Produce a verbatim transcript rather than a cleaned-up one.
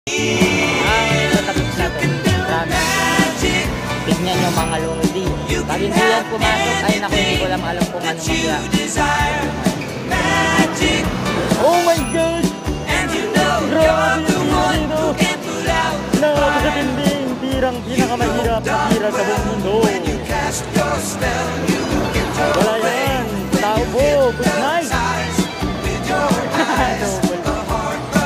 Ang tatapos natin. Promise. Tignan nyo mga lodi. Pag hindi yan pumasok, ay naku, hindi ko lang alam kung ano magya. Oh my God! Grabe yung dito! Napakatinding tirang pinakamahirap na tira sa buong mundo. Wala yan! Tao po!